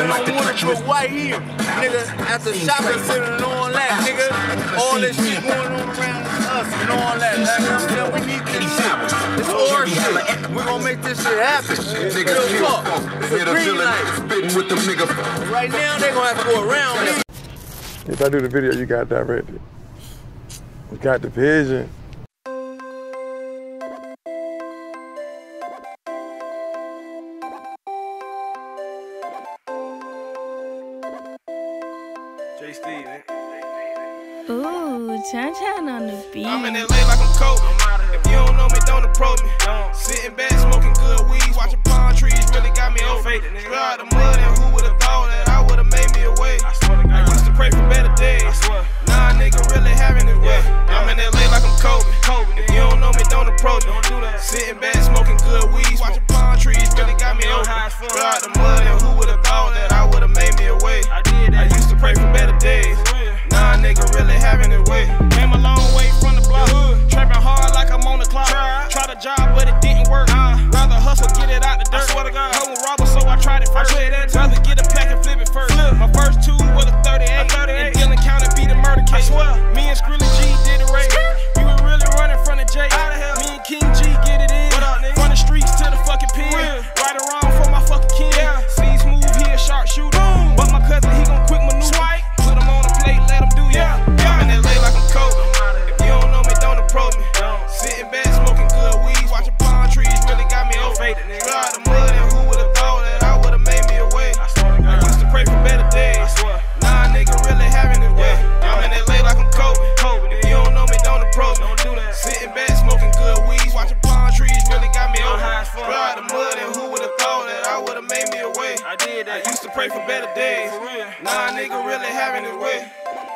Running on Woodbrook right here, nigga. At the shopping center and all that, nigga. All this shit going on around us and all that. Nigga, we need this shit. It's our shit. We're gonna make this shit happen. Real talk. It's a green light. Right now, they gonna have to go around it. If I do the video, you got directed. You got the vision. Ooh, Chan on the beat. I'm in LA like I'm Kobe. If you don't know me, don't approach me. Sitting back, smoking good weed, watching palm trees really got me open. Straight out the mud, and who would've thought that I would've made me away? I used to pray for better days. Nah, nigga really having it way. I'm in LA like I'm Kobe. If you don't know me, don't approach me. Sitting back, smoking good weed, watching palm trees really got me open. Straight out the mud, and who would've thought that I would've made me away? I used to pray for better days. Nah, nigga really having it way. Came a long way from the block. Trapping hard like I'm on the clock. Tried a job, but it didn't work. Rather hustle, get it out the dirt. I swear to God, I was robber, so I tried it first. Rather get a pack and flip it first. My first two was a 38. And Dillon County beat a murder case. Me and Skrilly G did a race. We were really running from the J. Me and King G get it in. From the streets to the fucking pen. Right around for my fucking kin. See smooth, he a sharp shooter. But my cousin, he gon' quick maneuver. Put him on the plate, let him do ya. I'm in LA like I'm Kobe. If you don't know me, don't approach me. Sitting back, smoking good weed, watching palm trees really got me open. Straight out the mud, and who would've thought that I would've made me away? I used to pray for better days. Nah, nigga really having it way. I'm in LA like I'm Kobe. If you don't know me, don't approach me. Sitting back, smoking good weed, watching palm trees really got me open. Straight out the mud, and who would've thought that I would've made me away? I used to pray for better days. Nah, nigga really having it way.